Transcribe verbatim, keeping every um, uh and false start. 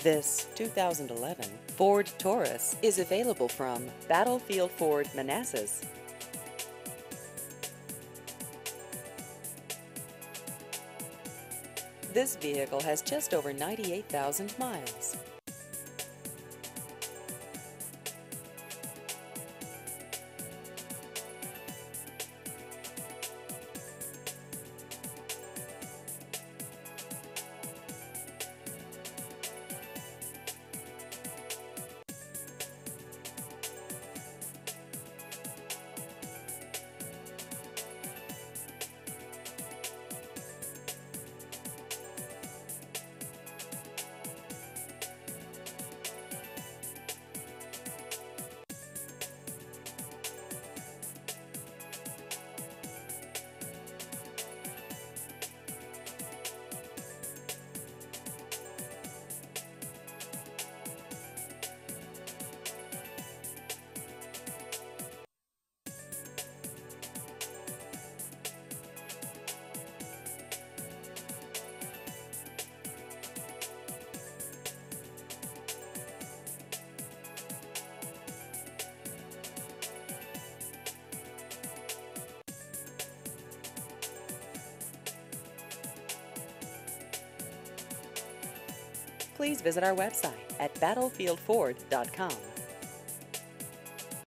This two thousand eleven Ford Taurus is available from Battlefield Ford Manassas. This vehicle has just over ninety-eight thousand miles. Please visit our website at battlefield ford dot com.